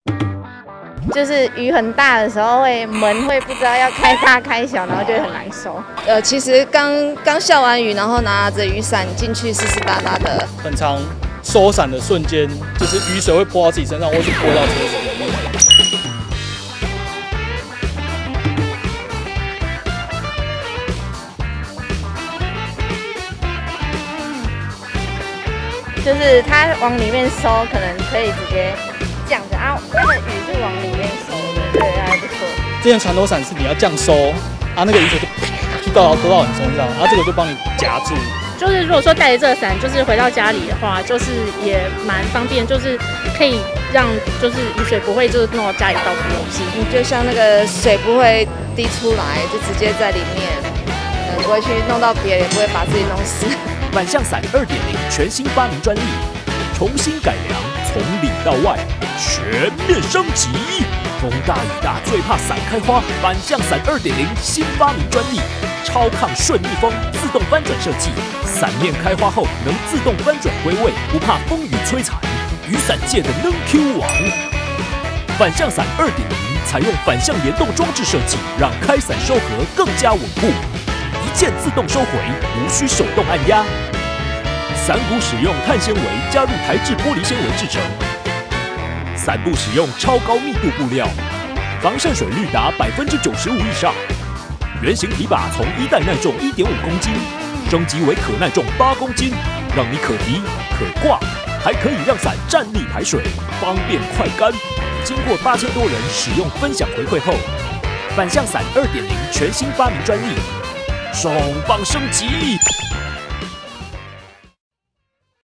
就是雨很大的时候门会不知道要开大开小，然后就会很难收。 其实刚下完雨，然后拿着雨伞进去湿湿哒哒的， 很常收伞的瞬间，就是雨水会泼到自己身上，或是泼到车子里面。 就是它往里面收，可能可以直接这样子啊，那个雨是往里面收的，对，还不错。 之前船头伞是你要这样收，啊，那个雨水就都到你身上，啊，这个就帮你夹住。 就是如果说带着这个伞，就是回到家里的话，就是也蛮方便，就是可以让就是雨水不会就是弄到家里到处都是。 就像那个水不会滴出来，就直接在里面，不会去弄到别人，也不会把自己弄湿。 反向伞2.0全新发明专利，重新改良，从里到外全面升级。风大雨大最怕伞开花，反向伞2.0新发明专利，超抗顺逆风自动翻转设计，伞面开花后能自动翻转归位，不怕风雨摧残，雨伞界的能 Q 王。反向伞2.0采用反向联动装置设计，让开伞收合更加稳固。一键自动收回，无需手动按压。伞骨使用碳纤维加入台制玻璃纤维制成，伞部使用超高密度布料，防渗水率达95%以上。圆形提把从1袋耐重1.5公斤升级为可耐重8公斤，让你可提可挂，还可以让伞站立排水，方便快干。经过8000多人使用分享回馈后，反向伞2.0全新发明专利。双棒升级。